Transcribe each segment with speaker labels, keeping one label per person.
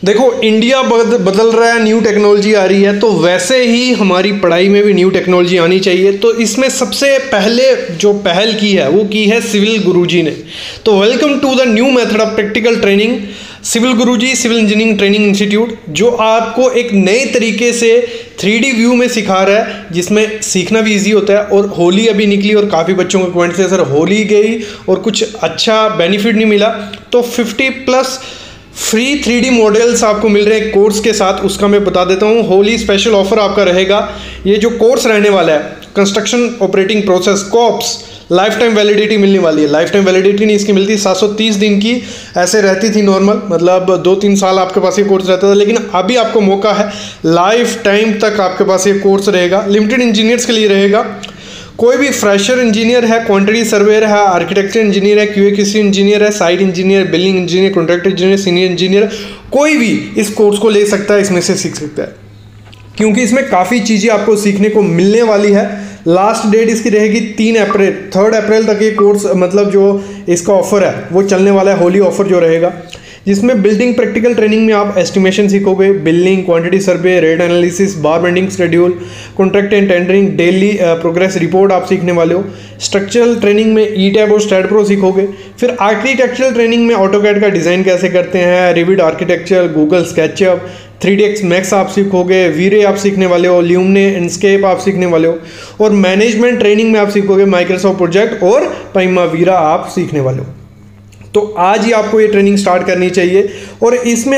Speaker 1: देखो, इंडिया बदल रहा है, न्यू टेक्नोलॉजी आ रही है, तो वैसे ही हमारी पढ़ाई में भी न्यू टेक्नोलॉजी आनी चाहिए। तो इसमें सबसे पहले जो पहल की है वो की है सिविल गुरुजी ने। तो welcome to the new method of practical training, civil Guruji civil engineering training institute, जो आपको एक नए तरीके से 3D व्यू में सिखा रहा है, जिसमें सीखना भी इजी होता है। और होली अभी निकली और काफ़ी बच्चों के कमेंट से सर होली गई और कुछ अच्छा बेनिफिट नहीं मिला, तो 50+ फ्री 3D मॉडल्स आपको मिल रहे हैं कोर्स के साथ। उसका मैं बता देता हूँ। होली स्पेशल ऑफर आपका रहेगा। ये जो कोर्स रहने वाला है, कंस्ट्रक्शन ऑपरेटिंग प्रोसेस कॉप्स, लाइफ टाइम वैलिडिटी मिलने वाली है। लाइफ टाइम वैलिडिटी नहीं इसकी मिलती, 730 दिन की ऐसे रहती थी नॉर्मल, मतलब 2-3 साल आपके पास ये कोर्स रहता था, लेकिन अभी आपको मौका है लाइफ टाइम तक आपके पास ये कोर्स रहेगा। लिमिटेड इंजीनियर्स के लिए रहेगा। कोई भी फ्रेशर इंजीनियर है, क्वांटिटी सर्वेयर है, आर्किटेक्चर इंजीनियर है, QA/QC इंजीनियर है, site engineer, building engineer, contractor engineer, senior engineer, कोई भी इस कोर्स को ले सकता है, इसमें से सीख सकता है, क्योंकि इसमें काफ़ी चीज़ें आपको सीखने को मिलने वाली है। लास्ट डेट इसकी रहेगी 3 अप्रैल तक ये कोर्स, मतलब जो इसका ऑफर है वो चलने वाला है, होली ऑफर जो रहेगा, जिसमें बिल्डिंग प्रैक्टिकल ट्रेनिंग में आप एस्टिमेशन सीखोगे, building, quantity survey, rate analysis, bar bending schedule, contract and tendering, daily progress report आप सीखने वाले हो। स्ट्रक्चरल ट्रेनिंग में ईटैब और स्टैडप्रो सीखोगे। फिर आर्किटेक्चरल ट्रेनिंग में ऑटोकैड का डिज़ाइन कैसे करते हैं, Revit architecture, Google SketchUp, 3ds Max आप सीखोगे, वीरे आप सीखने वाले हो, ल्यूमने, इंस्केप आप सीखने वाले हो, और मैनेजमेंट ट्रेनिंग में आप सीखोगे माइक्रोसॉफ्ट प्रोजेक्ट और प्राइमावीरा आप सीखने वाले हो। तो आज ही आपको ये ट्रेनिंग स्टार्ट करनी चाहिए। और इसमें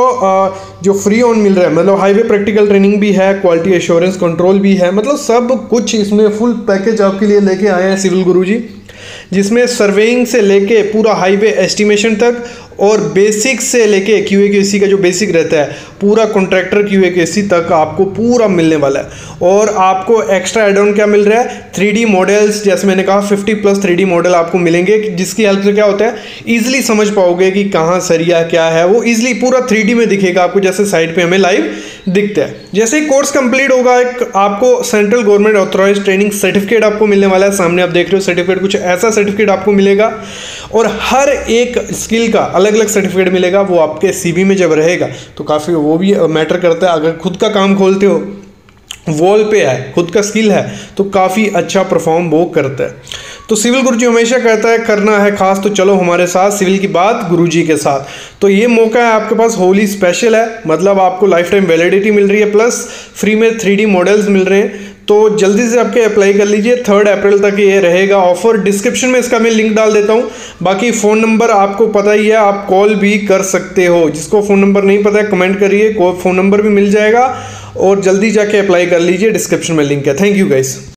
Speaker 1: आपको जो फ्री ऑन मिल रहा है, मतलब हाईवे प्रैक्टिकल ट्रेनिंग भी है, क्वालिटी एश्योरेंस कंट्रोल भी है, मतलब सब कुछ इसमें फुल पैकेज आपके लिए लेके आए हैं सिविल गुरुजी, जिसमें सर्वेइंग से लेके पूरा हाईवे एस्टिमेशन तक और बेसिक से लेके QA/QC का जो बेसिक रहता है पूरा कॉन्ट्रैक्टर QA/QC तक आपको पूरा मिलने वाला है। और आपको एक्स्ट्रा एड ऑन क्या मिल रहा है, 3D मॉडल्स, जैसे मैंने कहा 50+ 3D मॉडल आपको मिलेंगे, जिसकी हेल्प से क्या होता है ईजिली समझ पाओगे कि कहाँ सरिया क्या है, वो ईजिली पूरा 3D में दिखेगा आपको, जैसे साइड पे हमें लाइव दिखता है। जैसे ही कोर्स कंप्लीट होगा, एक आपको central government authorised training certificate आपको मिलने वाला है। सामने आप देख रहे हो सर्टिफिकेट, कुछ ऐसा सर्टिफिकेट आपको मिलेगा, और हर एक स्किल का अलग अलग सर्टिफिकेट मिलेगा। वो आपके CV में जब रहेगा तो काफ़ी वो भी मैटर करता है। अगर खुद का काम खोलते हो, वॉल पे है, खुद का स्किल है, तो काफ़ी अच्छा परफॉर्म वो करता है। तो सिविल गुरुजी हमेशा कहता है करना है खास तो चलो हमारे साथ, सिविल की बात गुरुजी के साथ। तो ये मौका है आपके पास, होली स्पेशल है, मतलब आपको लाइफ टाइम वैलिडिटी मिल रही है, प्लस फ्री में 3D मॉडल्स मिल रहे हैं। तो जल्दी से आपके अप्लाई कर लीजिए, 3 अप्रैल तक ये रहेगा ऑफर। डिस्क्रिप्शन में इसका मैं लिंक डाल देता हूँ। बाकी फ़ोन नंबर आपको पता ही है, आप कॉल भी कर सकते हो। जिसको फ़ोन नंबर नहीं पता है कमेंट करिए, फ़ोन नंबर भी मिल जाएगा, और जल्दी जाके अप्लाई कर लीजिए, डिस्क्रिप्शन में लिंक है। Thank you guys.